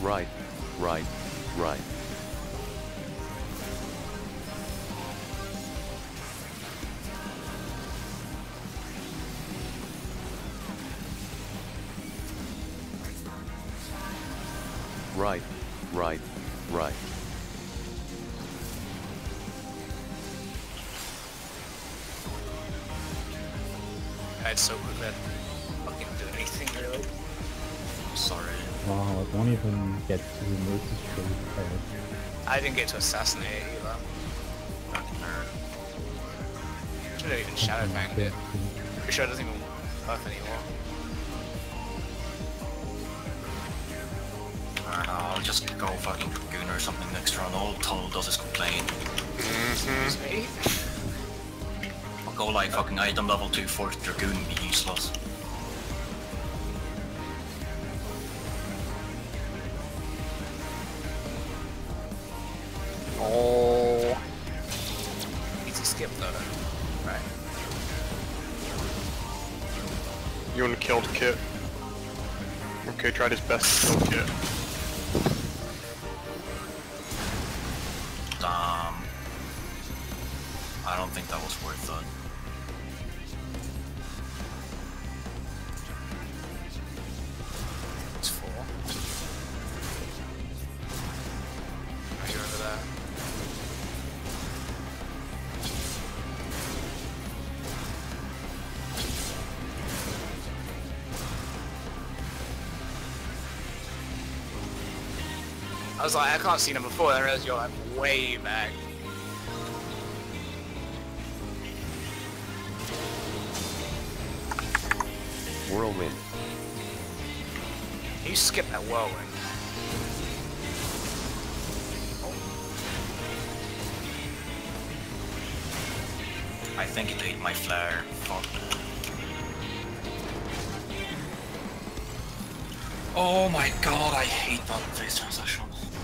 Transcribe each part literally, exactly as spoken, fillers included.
Right, right, right. Right, right, right. I'd so quick that fucking do anything really. Sorry. Wow, I don't even get to remove the straight head. I didn't get to assassinate it either. Fucking nerd. Should have even shadow banged it. Pretty sure it doesn't even work anymore. Alright, I'll just go fucking Dragoon or something next round. All Tunnel does is complain. Excuse me? I'll go like fucking item level two for Dragoon and be useless. Oh. Easy skip though. Right. Ewan killed Kit. Okay, tried his best to kill Kit. Damn. I don't think that was worth it. It's four. Are you over there? I was like, I can't see number four, then I realized you're like way back. Whirlwind. You skip that whirlwind. I think it ate my flare. Fuck. Oh my god, I hate that face transition.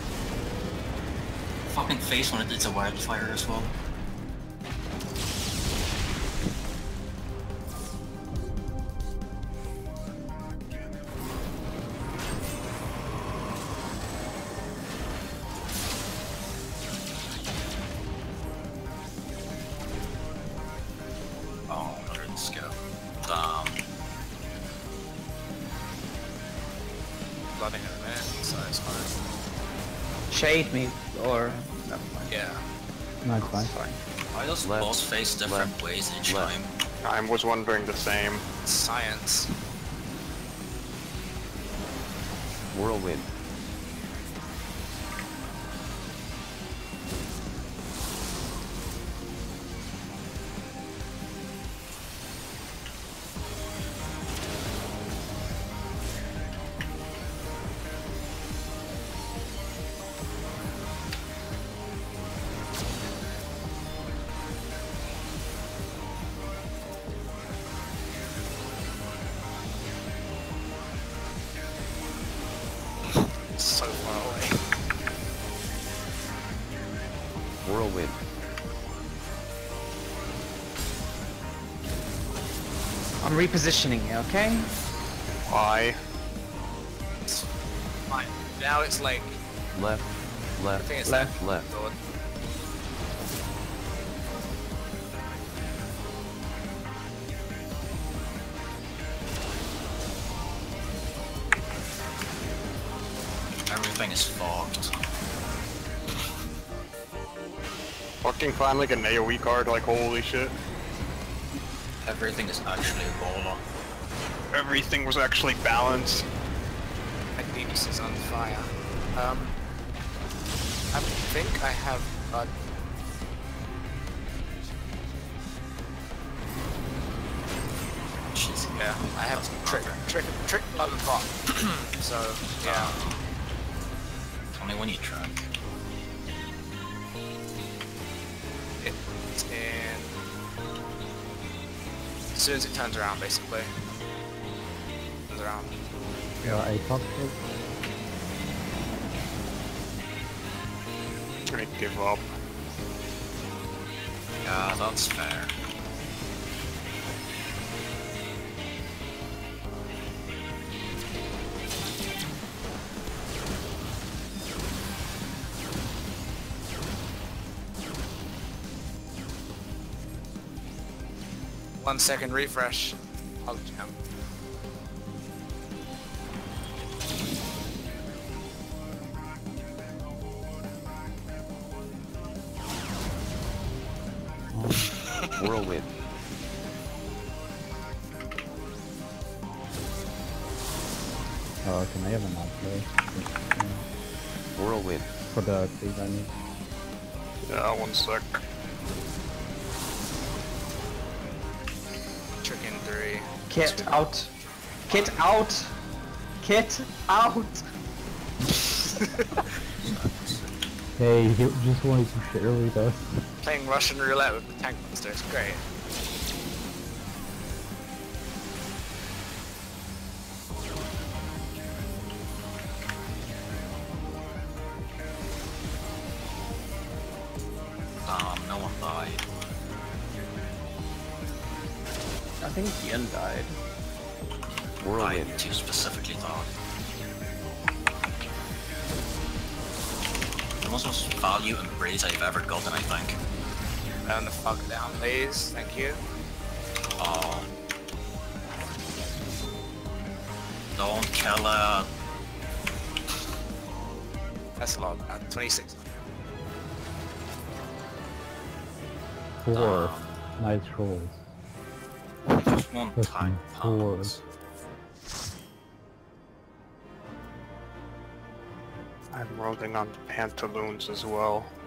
Fucking face when it did a wildfire as well. Oh, another skip. Damn. Flooding in a minute, so it's fine. Shade me, or... never mind. Yeah. No, it's fine. Fine. Why does Left, boss face different left, ways each left. time? I was wondering the same. Science. Whirlwind. So far away. Whirlwind. I'm repositioning you, okay? Why? It's fine. Now it's like, Left, I left, think it's Left. left. Lord. Everything is fogged. Fucking find like an AoE card, like holy shit. Everything is actually Ebola. Everything was actually balanced. My penis is on fire. Um, I think I have a... Jeez. Yeah, I have trick, trick, trick, blood and pot. So, yeah. Only when you track. It's in... As soon as it turns around, basically. Turns around. Yeah, I talked to I give up. Yeah, that's fair. One second refresh. I'll jump. Whirlwind. Oh, can I have an outplay? Whirlwind. For the big I need. Yeah, one sec. Chicken three. Kit Two. out. Kit out. Kit out. Hey, he just wanted to share with us. Playing Russian roulette with the tank monster. It's great. Damn, no one died. I think Ian died. Whirlwind. I too specifically thought. The most, most value and praise I've ever gotten, I think. Round the fuck down, please. Thank you. Oh. Don't kill it. That's a lot. Uh, twenty-six. Four. Nice rolls. Just one That's time. four. Pounds. I'm rolling on pantaloons as well.